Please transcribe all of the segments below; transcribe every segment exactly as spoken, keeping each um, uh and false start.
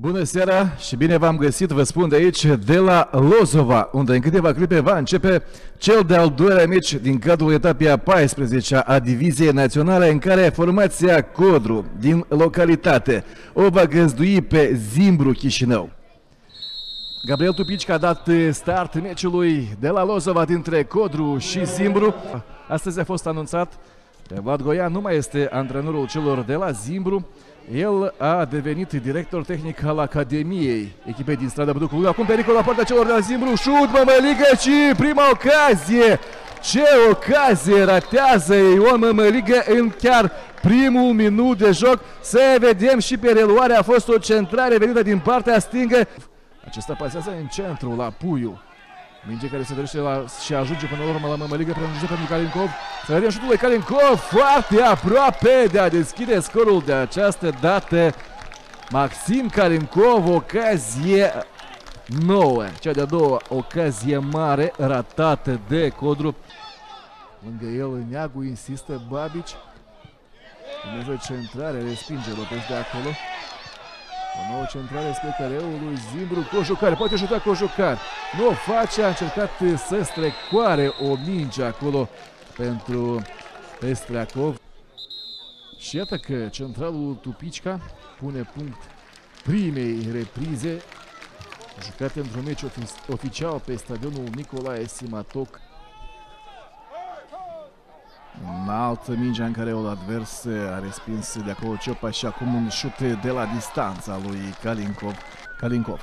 Bună seara și bine v-am găsit, vă spun de aici, de la Lozova, unde în câteva clipe va începe cel de-al doilea meci din cadrul etapei a paisprezecea a Diviziei Naționale, în care formația Codru din localitate o va găzdui pe Zimbru Chișinău. Gabriel Tupici a dat start meciului de la Lozova dintre Codru și Zimbru. Astăzi a fost anunțat că Vlad Goian nu mai este antrenorul celor de la Zimbru. El a devenit director tehnic al Academiei echipei din Strada Băducului. Acum pericol la partea celor de la Zimbru. Șut, Mămăligă și prima ocazie. Ce ocazie ratează Ion Mămăligă în chiar primul minut de joc. Să vedem și pe reluare. A fost o centrare venită din partea stângă. Acesta pasează în centru la Puiu. Minge care se dorește la, și ajunge până la urmă la Mămăligă, prelungire pentru Kalinkov. Să vedem șutul lui Kalinkov, foarte aproape de a deschide scorul de această dată. Maxim Kalinkov, ocazie nouă, cea de-a doua ocazie mare ratată de Codru. Lângă el Neagu insistă Babici. Urmează centrare, respinge Lopez de acolo. O nouă centrare spre careul lui Zimbru. Cojucar, poate șuta Cojucar. Nu o face, a încercat să strecoare o minge acolo pentru Pestriacov. Și iată că centralul Tupicica pune punct primei reprize jucate într-un meci oficial pe stadionul Nicolae Simatoc. Înaltă mingea în care o advers a respins de acolo Ciopa și acum un șut de la distanța lui Kalinkov. Kalinkov.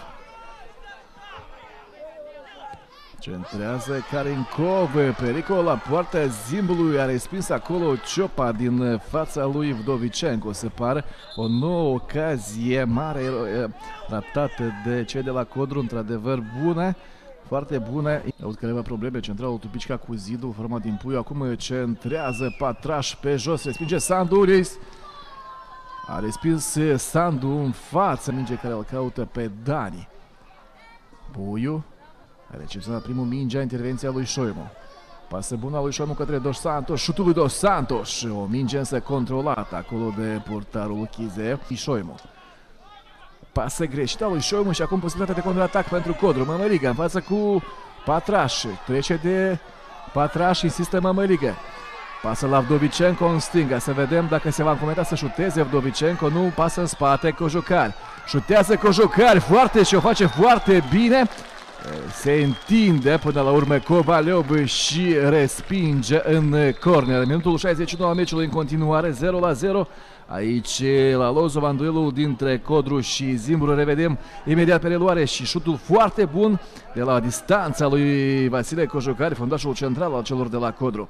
Centrează Kalinkov, pericol la poarta Zimbrului, a respins acolo Ciopa din fața lui Vdovicenko, se pare. O nouă ocazie mare ratată de cei de la Codru, într-adevăr bună. Foarte bună. Aud că avea probleme centralul Tupicica cu zidul format din Puiu. Acum centrează Patraș pe jos. Respinge Sandu. A respins Sandu în față. Minge care îl caută pe Dani. Puiu a recepționat primul mingea, intervenția lui Șoimu. Pasă bună lui Șoimu către Dos Santos. Șutul lui Dos Santos. O minge însă controlată acolo de portarul Chize. Șoimu. Pasă greșită lui Șoimu și acum posibilitatea de contraatac pentru Codru. Mămăligă în față cu Patraș. Trece de Patraș, insistă Mămăligă. Pasă la Vdovicenko în stânga. Să vedem dacă se va încometa să șuteze Vdovicenko. Nu, pasă în spate Cojucar. Șutează Cojucar foarte și o face foarte bine. Se întinde până la urmă Kovaleov și respinge în corner. Minutul șaizeci și nouă al meciului în continuare, zero la zero. Aici la Lozova, în duelul dintre Codru și Zimbru. Revedem imediat pe reluare și șutul foarte bun de la distanța lui Vasile Cojucar, fundașul central al celor de la Codru.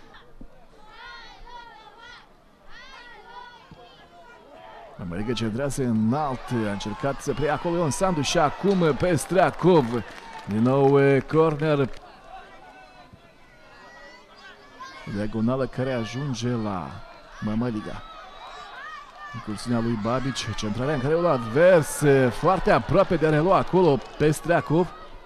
Mămăligă centrează înalt, a încercat să preia acolo Ion Sandu și acum Pestriacov. Din nou corner. Diagonală care ajunge la Mămăliga. Incursiunea lui Babici, centrarea în care o advers, foarte aproape de a relua acolo Pestriacov.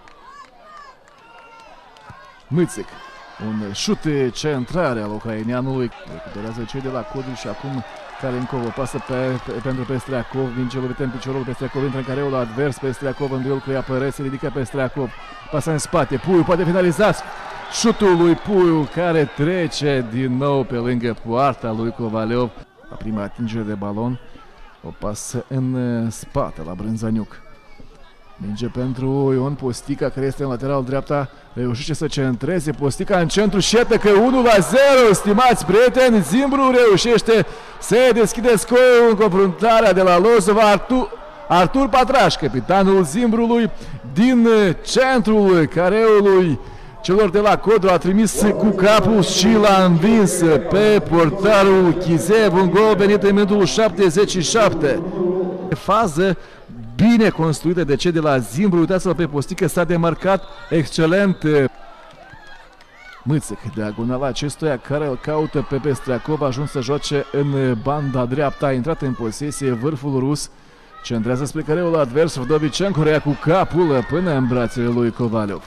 Mâțic, un șut centrare al ucraineanului. Recuperează cei de la Codru și acum Kalinkov o pasă pe, pe, pentru Pestriacov. Minge lovită în piciorul, Pestriacov intră în careul advers. Pestriacov în duel cu Iapăre, se ridică Pestriacov. Pasă în spate, Puiu poate finaliza șutul lui Puiu, care trece din nou pe lângă poarta lui Kovaleov. La prima atingere de balon, o pasă în spate la Brânzaniuc. Minge pentru Ion Postica, care este în lateral dreapta, reușește să centreze Postica în centru și iată că unu la zero, stimați prieteni, Zimbru reușește să deschide scorul în confruntarea de la Lozova. Artur, Artur Patraș, capitanul Zimbrului, din centrul careului celor de la Codru, a trimis cu capul și l-a învins pe portarul Chizev, un gol venit în minutul șaptezeci și șapte. Fază bine construită de cei de la Zimbru. Uitați-vă pe Postică, s-a demarcat excelent. Mâțic, diagonala acestuia care îl caută pe Pestriacov, a ajuns să joace în banda dreaptă, a intrat în posesie vârful rus, centrează spre careul advers, Vdovicenko rea cu capul până în brațele lui Kovaleov.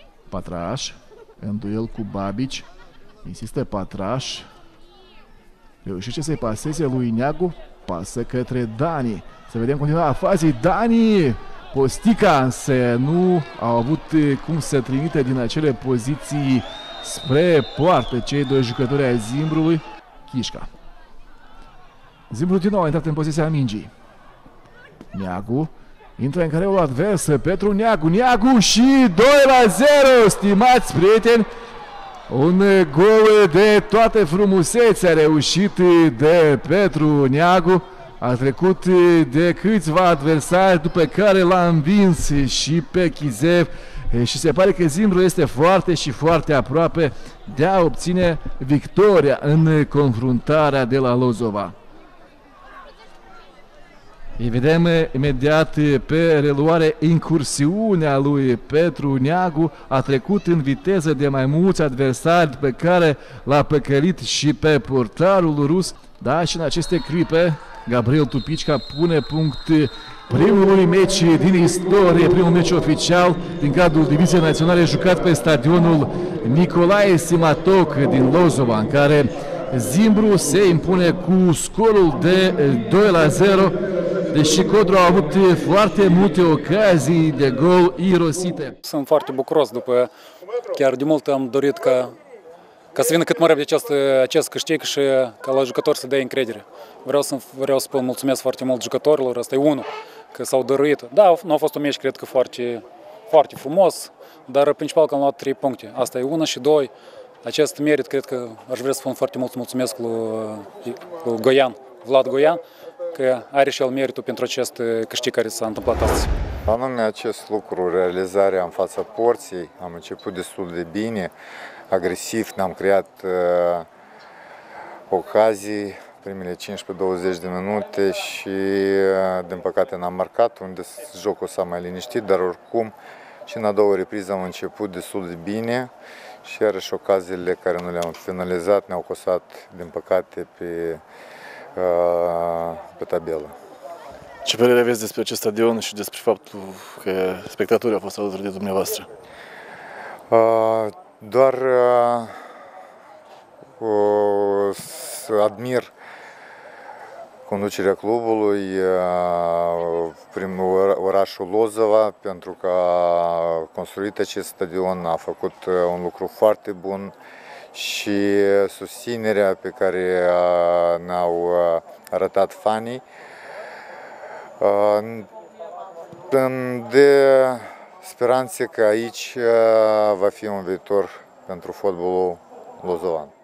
Patraș în duel cu Babici, insistă Patraș. Reușește să-i paseze lui Neagu, pasă către Dani. Să vedem continua fazii. Dani! Postica însă nu au avut cum să trimite din acele poziții spre poartă cei doi jucători ai Zimbrului. Chișca. Zimbru din nou a intrat în poziția mingii. Neagu intră în careul advers. Petru Neagu. Neagu și doi la zero, stimați prieteni. Un gol de toată frumusețea reușit de Petru Neagu. A trecut de câțiva adversari, după care l-a învins și pe Chizev. Și se pare că Zimbru este foarte și foarte aproape de a obține victoria în confruntarea de la Lozova. Îi vedem imediat pe reluare incursiunea lui Petru Neagu. A trecut în viteză de mai mulți adversari, pe care l-a păcălit și pe portarul rus. Da, și în aceste clipe Gabriel Tupicica pune punct primului meci din istorie, primul meci oficial din cadrul Diviziei Naționale jucat pe stadionul Nicolae Simatoc din Lozova, în care Zimbru se impune cu scorul de doi la zero, deși Codru a avut foarte multe ocazii de gol irosite. Sunt foarte bucuros, după chiar de mult am dorit ca, ca să vină cât mai repede acest, acest câștig și ca la jucători să dea încredere. Vreau să, vreau să spun mulțumesc foarte mult jucătorilor, asta e unul, că s-au dăruit. Da, nu a fost un meci, cred că foarte, foarte frumos, dar principal că am luat trei puncte. Asta e una și doi. Acest merit, cred că aș vrea să spun foarte mult mulțumesc lui, lui Goian, Vlad Goian, că are și el meritul pentru acest câștig care s-a întâmplat astăzi. Anume acest lucru, realizarea în fața porții, am început destul de bine, agresiv, ne-am creat uh, ocazii, primele cincisprezece douăzeci de minute și uh, din păcate n-am marcat, unde jocul s-a mai liniștit, dar oricum și în a doua repriză am început destul de bine și iarăși ocaziile care nu le-am finalizat ne-au costat, din păcate, pe pe tabelă. Ce părere aveți despre acest stadion și despre faptul că spectatorii au fost alături de dumneavoastră? Doar să admir conducerea clubului, prin orașul Lozova, pentru că a construit acest stadion, a făcut un lucru foarte bun și susținerea pe care ne-au arătat fanii îmi dă speranțe că aici va fi un viitor pentru fotbalul lozovan.